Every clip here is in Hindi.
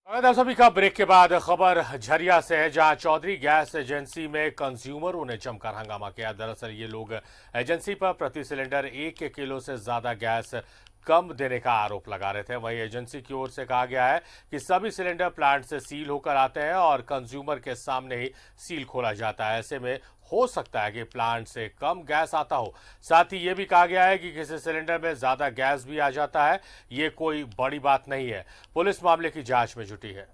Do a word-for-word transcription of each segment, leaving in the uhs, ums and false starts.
आप सभी का ब्रेक के बाद खबर झरिया से है, जहां चौधरी गैस एजेंसी में कंज्यूमरों ने जमकर हंगामा किया। दरअसल ये लोग एजेंसी पर प्रति सिलेंडर एक किलो से ज्यादा गैस कम देने का आरोप लगा रहे थे। वहीं एजेंसी की ओर से कहा गया है कि सभी सिलेंडर प्लांट से सील होकर आते हैं और कंज्यूमर के सामने ही सील खोला जाता है। ऐसे में हो सकता है कि प्लांट से कम गैस आता हो। साथ ही ये भी कहा गया है कि किसी सिलेंडर में ज्यादा गैस भी आ जाता है। ये कोई बड़ी बात नहीं है। पुलिस मामले की जांच में जुटी है।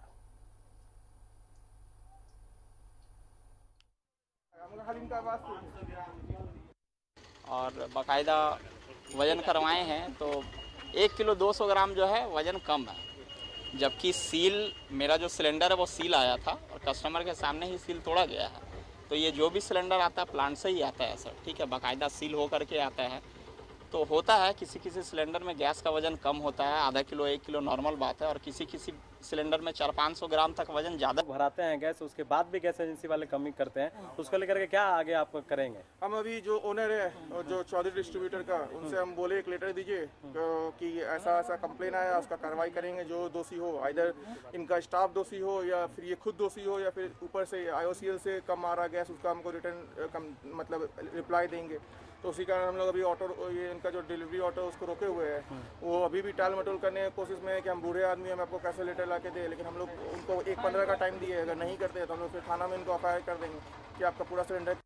और बाकायदा वजन करवाए हैं तो एक किलो दो सौ ग्राम जो है वजन कम है, जबकि सील मेरा जो सिलेंडर है वो सील आया था और कस्टमर के सामने ही सील तोड़ा गया है। तो ये जो भी सिलेंडर आता है प्लांट से ही आता है सर, ठीक है, बाकायदा सील हो करके आता है। तो होता है किसी किसी सिलेंडर में गैस का वजन कम होता है, आधा किलो एक किलो नॉर्मल बात है, और किसी किसी सिलेंडर में चार पाँच सौ ग्राम तक वजन ज़्यादा भराते हैं गैस, उसके बाद भी गैस एजेंसी वाले कमी करते हैं। तो उसको लेकर के क्या आगे आप करेंगे? हम अभी जो ओनर है और जो चौधरी डिस्ट्रीब्यूटर का, उनसे हम बोले एक लेटर दीजिए कि ऐसा ऐसा कंप्लेन आया, उसका कार्रवाई करेंगे। जो दोषी हो, आइदर इनका स्टाफ दोषी हो या फिर ये खुद दोषी हो या फिर ऊपर से आईओसीएल से कम आ रहा गैस, उसका हमको रिटर्न मतलब रिप्लाई देंगे। तो उसी कारण हम लोग अभी ऑटो, ये इनका जो डिलीवरी ऑटो उसको रोके हुए हैं। वो अभी भी टाल मटोल करने की कोशिश में है कि हम बूढ़े आदमी हम आपको कैसे लेटर ला के दें, लेकिन हम लोग उनको एक पंद्रह का टाइम दिए, अगर नहीं करते तो हम लोग फिर थाना में इनको एफ आई आर कर देंगे कि आपका पूरा सिलेंडर